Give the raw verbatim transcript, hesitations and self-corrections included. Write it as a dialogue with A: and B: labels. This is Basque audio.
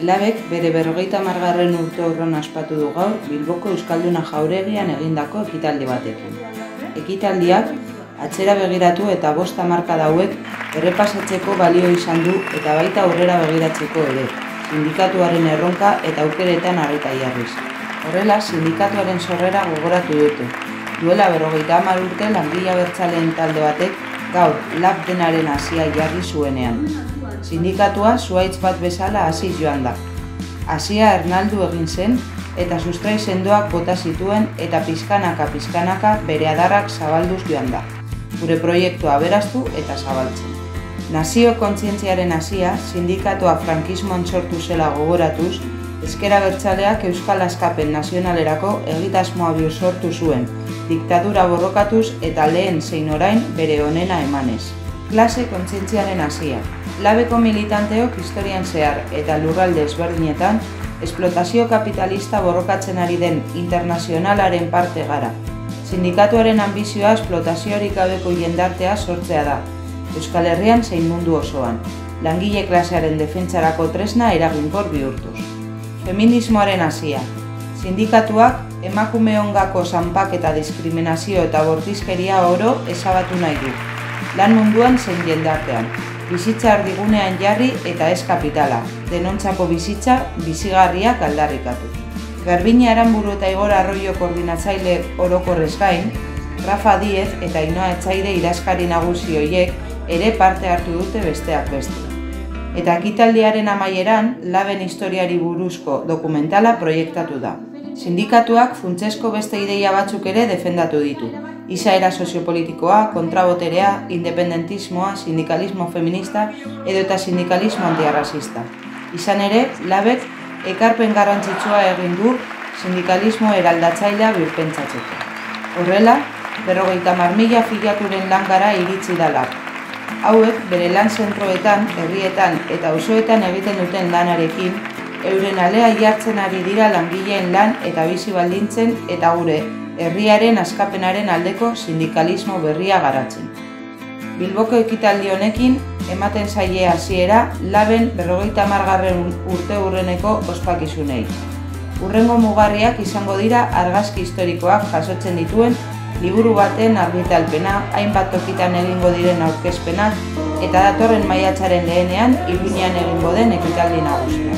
A: Labek bere berrogeita hamargarren urteurren ospatu du gaur Bilboko Euskalduna Jauregian egindako ekitaldi batekin. Ekitaldiak atzera begiratu eta bost hamarkada hauek errepasatzeko balio izan du eta baita aurrera begiratzeko ere, sindikatuaren erronka eta aukeretan arreta jarriz. Horrela, sindikatuaren sorrera gogoratu dute. Duela berrogeita hamar urte langile abertzaleen talde batek gaur lab denaren hasia jarri zuenean. Sindikatua zuhaitz bat bezala hasi joan da. Hasia ernaldu egin zen eta sustrai sendoak bota zituen eta pizkanaka-pizkanaka bere adarrak zabalduz joan da. Gure proiektua aberastu eta zabaltzen. Nazio kontzientziaren hasia, sindikatua frankismoan sortu zela gogoratuz, ezker abertzaleak Euskal Askapen Nazionalerako egitasmoa sortu zuen, diktadura borrokatuz eta lehen zein orain bere onena emanez. Klase kontzientziaren hasia. Labeko militanteok historian zehar eta lurralde ezberdinetan esplotazio kapitalista borrokatzen ari den internazionalaren parte gara. Sindikatuaren anbizioa esplotaziorik gabeko jendartea sortzea da, Euskal Herrian zein mundu osoan, langile klasearen defentsarako tresna eraginkor bihurtuz. Feminismoaren hasia. Sindikatuak emakume ongako zanpak eta diskriminazio eta bortizkeria oro ezabatu nahi du. Lan munduan zein jendartean, bizitza erdigunean jarri eta ez kapitala, denontzako bizitza bizigarriak aldarrikatu. Garbine Aranburu eta Igor Arroyo koordinatzaile orokorrez gain, Rafa Diez eta Ainhoa Etxaide idazkari nagusi horiek ere parte hartu dute besteak beste. Eta ekitaldiaren amaieran, laben historiari buruzko dokumentala proiektatu da. Sindikatuak funtsezko beste ideia batzuk ere defendatu ditu. Izaera soziopolitikoa, kontraboterea, independentismoa, sindikalismo feminista edo eta sindikalismo antiarrazista. Izan ere, labek ekarpen garrantzitsua egin du sindikalismo eraldatzailea birpentsatzeko. Horrela, berrogeita hamar mila afiliaturen langara iritsi da lab. Hauek bere lan zentroetan, herrietan eta auzoetan egiten duten lanarekin, euren alea jartzen ari dira langileen lan eta bizi baldintzen eta gure herriaren askapenaren aldeko sindikalismo berria garatzen. Bilboko ekitaldi honekin ematen zaie hasiera laben berrogeita hamargarren urteurreneko ospakizunei. Hurrengo mugarriak izango dira argazki historikoak jasotzen dituen liburu baten argitalpena, hainbat tokitan egingo diren aurkezpenak eta datorren maiatzaren lehenean Iruñean egingo den ekitaldi nagusia.